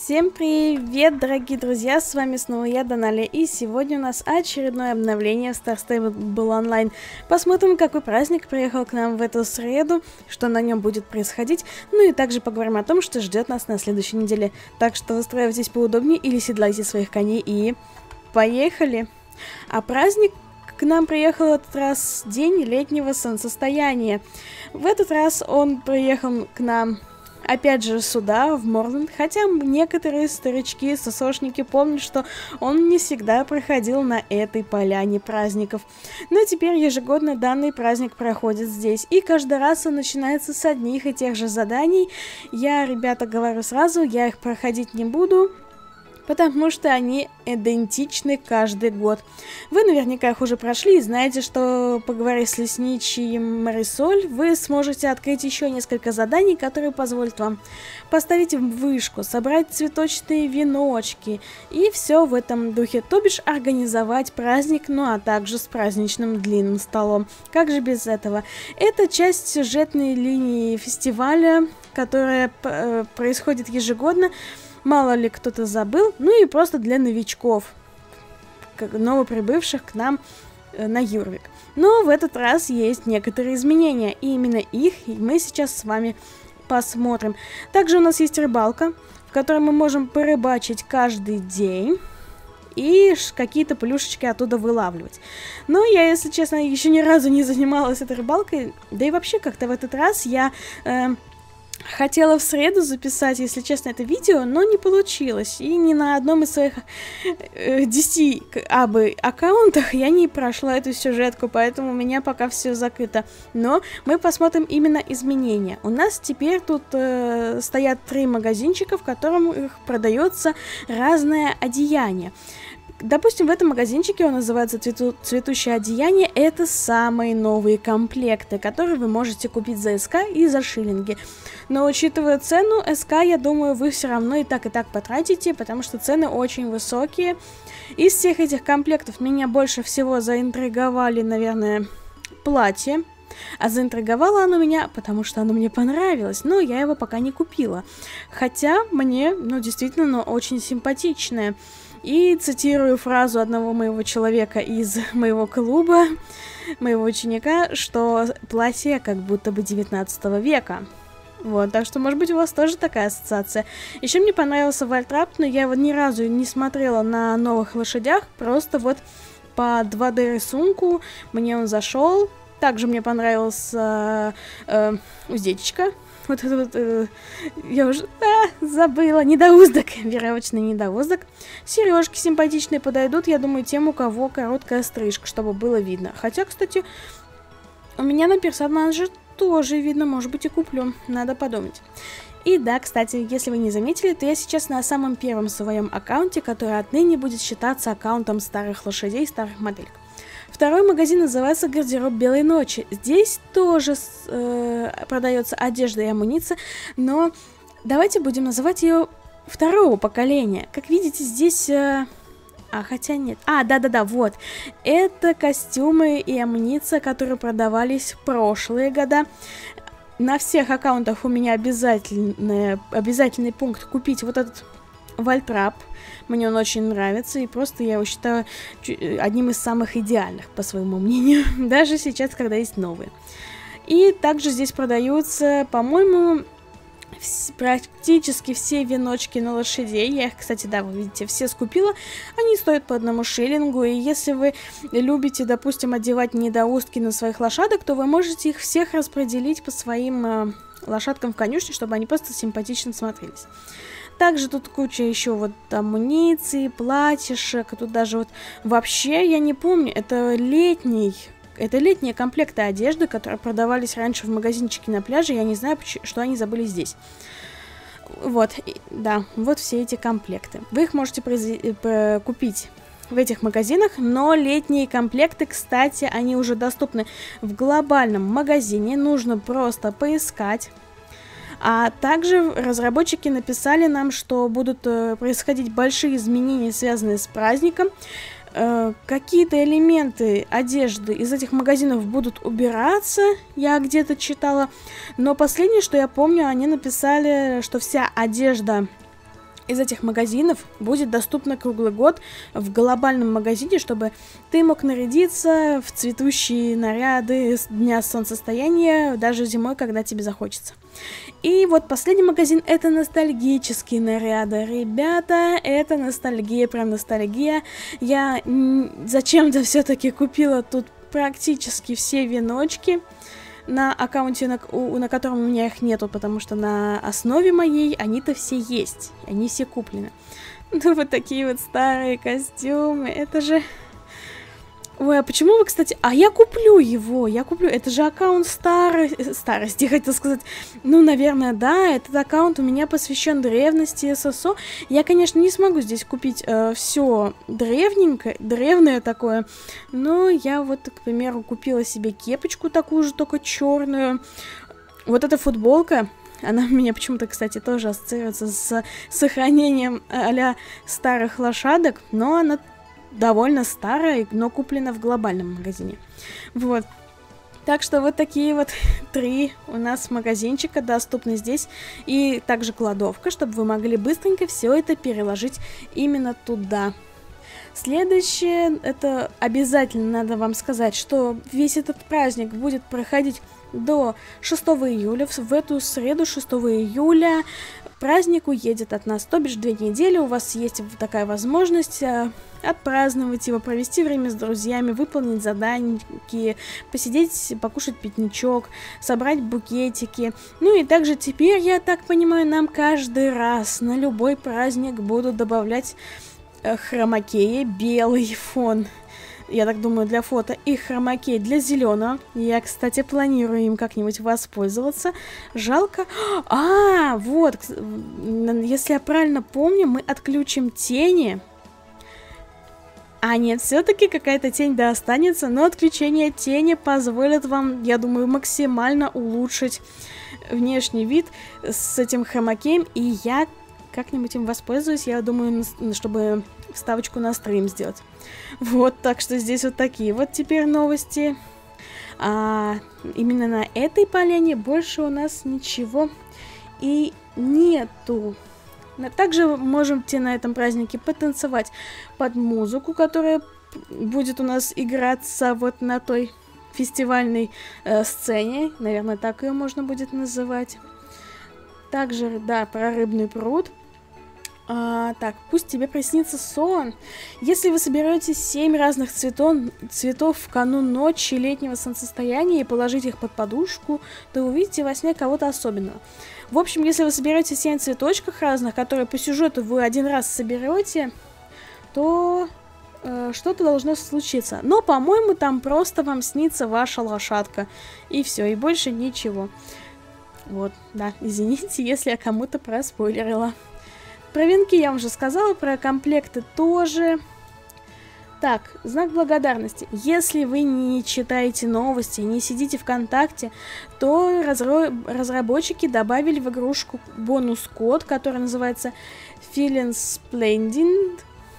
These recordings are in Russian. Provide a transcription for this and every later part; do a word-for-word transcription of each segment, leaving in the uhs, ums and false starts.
Всем привет, дорогие друзья, с вами снова я, Доналя, и сегодня у нас очередное обновление в Star Stable Online. Посмотрим, какой праздник приехал к нам в эту среду, что на нем будет происходить, ну и также поговорим о том, что ждет нас на следующей неделе. Так что устраивайтесь поудобнее или седлайте своих коней и поехали! А праздник к нам приехал в этот раз день летнего солнцестояния. В этот раз он приехал к нам опять же сюда, в Морленд, хотя некоторые старички, сосошники помнят, что он не всегда проходил на этой поляне праздников. Но теперь ежегодно данный праздник проходит здесь, и каждый раз он начинается с одних и тех же заданий. Я, ребята, говорю сразу, я их проходить не буду, потому что они идентичны каждый год. Вы наверняка их уже прошли и знаете, что, поговорив с лесничей Марисоль, вы сможете открыть еще несколько заданий, которые позволят вам поставить вышку, собрать цветочные веночки и все в этом духе, то бишь организовать праздник, ну а также с праздничным длинным столом. Как же без этого? Это часть сюжетной линии фестиваля, которая э, происходит ежегодно. Мало ли кто-то забыл, ну и просто для новичков, как новоприбывших к нам э, на Юрвик. Но в этот раз есть некоторые изменения, и именно их мы сейчас с вами посмотрим. Также у нас есть рыбалка, в которой мы можем порыбачить каждый день и какие-то плюшечки оттуда вылавливать. Но я, если честно, еще ни разу не занималась этой рыбалкой, да и вообще как-то в этот раз я... Э, Хотела в среду записать, если честно, это видео, но не получилось. И ни на одном из своих э, десяти абы аккаунтах я не прошла эту сюжетку, поэтому у меня пока все закрыто. Но мы посмотрим именно изменения. У нас теперь тут э, стоят три магазинчика, в которых продается разное одеяние. Допустим, в этом магазинчике, он называется Цвету... «Цветущее одеяние», это самые новые комплекты, которые вы можете купить за СК и за шиллинги. Но учитывая цену, СК, я думаю, вы все равно и так и так потратите, потому что цены очень высокие. Из всех этих комплектов меня больше всего заинтриговали, наверное, платье. А заинтриговало оно меня, потому что оно мне понравилось, но я его пока не купила. Хотя мне, ну, действительно, оно очень симпатичное. И цитирую фразу одного моего человека из моего клуба, моего ученика, что платье как будто бы девятнадцатого века. Вот, так что, может быть, у вас тоже такая ассоциация. Еще мне понравился Вальтрап, но я его ни разу не смотрела на новых лошадях, просто вот по два дэ рисунку мне он зашел. Также мне понравился э, э, уздечка. Вот это вот, э, я уже а, забыла, недоуздок, веревочный недоуздок. Сережки симпатичные подойдут, я думаю, тем, у кого короткая стрижка, чтобы было видно. Хотя, кстати, у меня на персонаже тоже видно, может быть, и куплю, надо подумать. И да, кстати, если вы не заметили, то я сейчас на самом первом своем аккаунте, который отныне будет считаться аккаунтом старых лошадей, старых моделек. Второй магазин называется «Гардероб Белой Ночи». Здесь тоже э, продается одежда и амуниция, но давайте будем называть ее второго поколения. Как видите, здесь... Э, а, хотя нет. А, да-да-да, вот. Это костюмы и амуниция, которые продавались в прошлые года. На всех аккаунтах у меня обязательный, обязательный пункт купить вот этот Вальтрап. Мне он очень нравится, и просто я его считаю одним из самых идеальных, по своему мнению, даже сейчас, когда есть новые. И также здесь продаются, по-моему, практически все веночки на лошадей. Я их, кстати, да, вы видите, все скупила. Они стоят по одному шиллингу, и если вы любите, допустим, одевать недоустки на своих лошадок, то вы можете их всех распределить по своим э, лошадкам в конюшне, чтобы они просто симпатично смотрелись. Также тут куча еще вот амуниции, платьишек. Тут даже вот вообще, я не помню, это летний, это летние комплекты одежды, которые продавались раньше в магазинчике на пляже. Я не знаю, что они забыли здесь. Вот, и, да, вот все эти комплекты. Вы их можете купить в этих магазинах, но летние комплекты, кстати, они уже доступны в глобальном магазине. Нужно просто поискать. А также разработчики написали нам, что будут э, происходить большие изменения, связанные с праздником. Э, какие-то элементы одежды из этих магазинов будут убираться, я где-то читала. Но последнее, что я помню, они написали, что вся одежда из этих магазинов будет доступно круглый год в глобальном магазине, чтобы ты мог нарядиться в цветущие наряды с дня солнцестояния даже зимой, когда тебе захочется. И вот последний магазин — это ностальгические наряды. Ребята, это ностальгия, прям ностальгия. Я зачем-то все-таки купила тут практически все веночки на аккаунте, на, у, на котором у меня их нету, потому что на основе моей они-то все есть, они все куплены. Ну, вот такие вот старые костюмы, это же... Ой, а почему вы, кстати... А я куплю его, я куплю, это же аккаунт старой... старости, хотел сказать. Ну, наверное, да, этот аккаунт у меня посвящен древности ССО. Я, конечно, не смогу здесь купить э, все древненькое, древнее такое, но я вот, к примеру, купила себе кепочку такую же, только черную. Вот эта футболка, она у меня почему-то, кстати, тоже ассоциируется с сохранением а-ля старых лошадок, но она довольно старая, но куплена в глобальном магазине. Вот. Так что вот такие вот три у нас магазинчика доступны здесь. И также кладовка, чтобы вы могли быстренько все это переложить именно туда. Следующее, это обязательно надо вам сказать, что весь этот праздник будет проходить до шестого июля. В эту среду, шестого июля, праздник уедет от нас, то бишь две недели. У вас есть такая возможность э, отпраздновать его, провести время с друзьями, выполнить заданки, посидеть, покушать пикничок, собрать букетики. Ну и также теперь, я так понимаю, нам каждый раз на любой праздник будут добавлять э, хромакеи, белый фон. Я так думаю, для фото, и хромакей для зеленого. Я, кстати, планирую им как-нибудь воспользоваться. Жалко. А, вот, если я правильно помню, мы отключим тени. А нет, все-таки какая-то тень да останется, но отключение тени позволит вам, я думаю, максимально улучшить внешний вид с этим хромакеем. И я как-нибудь им воспользуюсь, я думаю, чтобы вставочку на стрим сделать. Вот, так что здесь вот такие вот теперь новости. А именно на этой поляне больше у нас ничего и нету. Также можете на этом празднике потанцевать под музыку, которая будет у нас играться вот на той фестивальной э, сцене. Наверное, так ее можно будет называть. Также, да, про рыбный пруд. А, так, пусть тебе приснится сон. Если вы соберете семь разных цветов, цветов в канун ночи летнего солнцестояния и положите их под подушку, то увидите во сне кого-то особенного. В общем, если вы соберете семь цветочков разных, которые по сюжету вы один раз соберете, то э, что-то должно случиться. Но, по-моему, там просто вам снится ваша лошадка. И все, и больше ничего. Вот, да, извините, если я кому-то проспойлерила. Про венки я вам уже сказала, про комплекты тоже. Так, знак благодарности. Если вы не читаете новости, не сидите ВКонтакте, то разро... разработчики добавили в игрушку бонус-код, который называется Feeling Splendid.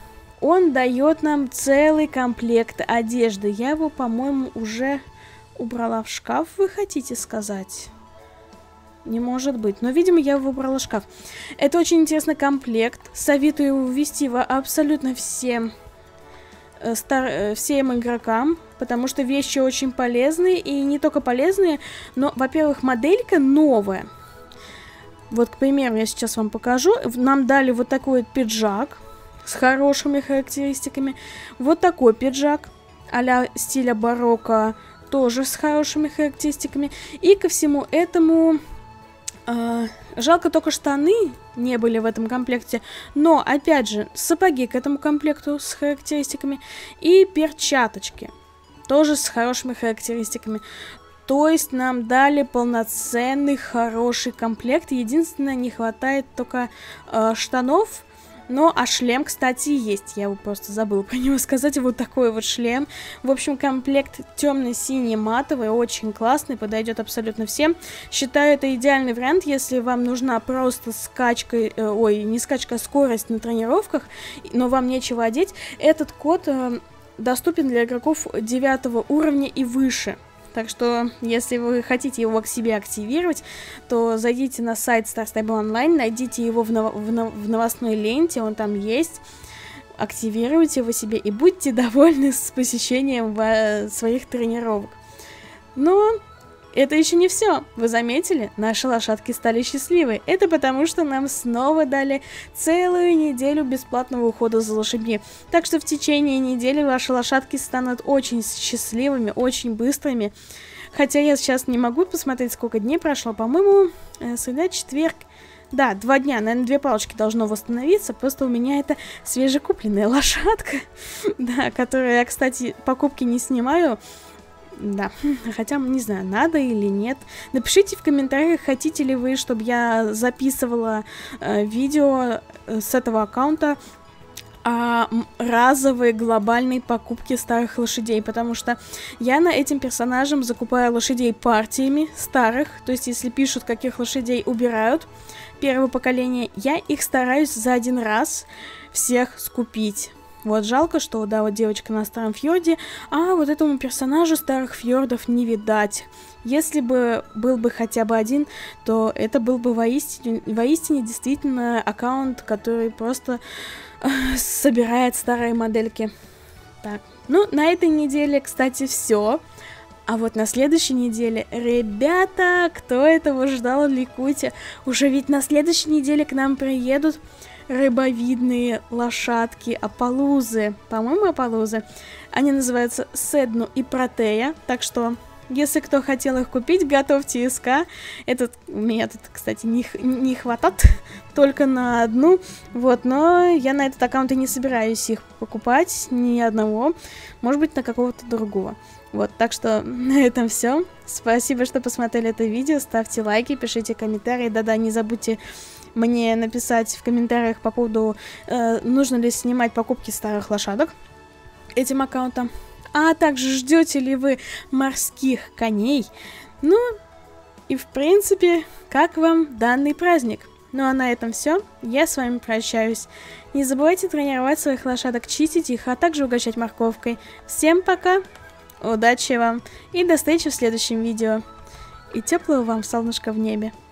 Он дает нам целый комплект одежды. Я его, по-моему, уже убрала в шкаф, вы хотите сказать? Не может быть. Но, видимо, я выбрала шкаф. Это очень интересный комплект. Советую его ввести в абсолютно всем, э, стар, э, всем игрокам. Потому что вещи очень полезные. И не только полезные, но, во-первых, моделька новая. Вот, к примеру, я сейчас вам покажу. Нам дали вот такой вот пиджак с хорошими характеристиками. Вот такой пиджак а-ля стиля барокко. Тоже с хорошими характеристиками. И ко всему этому... Uh, жалко только штаны не были в этом комплекте, но опять же сапоги к этому комплекту с характеристиками и перчаточки тоже с хорошими характеристиками. То есть нам дали полноценный хороший комплект. Единственное, не хватает только uh, штанов. Ну, а шлем, кстати, есть. Я его просто забыла про него сказать. Вот такой вот шлем. В общем, комплект темно-синий матовый, очень классный, подойдет абсолютно всем. Считаю, это идеальный вариант, если вам нужна просто скачка, э, ой, не скачка, а скорость на тренировках, но вам нечего одеть. Этот код э, доступен для игроков девятого уровня и выше. Так что, если вы хотите его к себе активировать, то зайдите на сайт Star Stable Online, найдите его в, нов в, нов в новостной ленте, он там есть. Активируйте его себе и будьте довольны с посещением своих тренировок. Но это еще не все. Вы заметили? Наши лошадки стали счастливы. Это потому, что нам снова дали целую неделю бесплатного ухода за лошадьми. Так что в течение недели ваши лошадки станут очень счастливыми, очень быстрыми. Хотя я сейчас не могу посмотреть, сколько дней прошло. По-моему, э, среда, четверг. Да, два дня, наверное, две палочки должно восстановиться. Просто у меня это свежекупленная лошадка. Да, которую я, кстати, покупки не снимаю. Да, хотя, не знаю, надо или нет. Напишите в комментариях, хотите ли вы, чтобы я записывала э, видео с этого аккаунта о разовой глобальной покупке старых лошадей, потому что я на этим персонажем закупаю лошадей партиями старых, то есть если пишут, каких лошадей убирают первого поколения, я их стараюсь за один раз всех скупить. Вот жалко, что, да, вот девочка на старом фьорде, а вот этому персонажу старых фьордов не видать. Если бы был бы хотя бы один, то это был бы воистине, воистине действительно аккаунт, который просто э, собирает старые модельки. Так, ну, на этой неделе, кстати, все. А вот на следующей неделе, ребята, кто этого ждал, ликуйте. Уже ведь на следующей неделе к нам приедут рыбовидные лошадки Апалузы. По-моему, Апалузы. Они называются Седну и Протея. Так что, если кто хотел их купить, готовьте СК. Этот, у меня тут, кстати, не, не хватает только на одну. Вот, но я на этот аккаунт и не собираюсь их покупать. Ни одного. Может быть, на какого-то другого. Вот, так что на этом все. Спасибо, что посмотрели это видео. Ставьте лайки, пишите комментарии. Да-да, не забудьте мне написать в комментариях по поводу, э, нужно ли снимать покупки старых лошадок этим аккаунтом. А также ждете ли вы морских коней? Ну, и в принципе, как вам данный праздник? Ну а на этом все. Я с вами прощаюсь. Не забывайте тренировать своих лошадок, чистить их, а также угощать морковкой. Всем пока! Удачи вам и до встречи в следующем видео. И теплого вам солнышка в небе.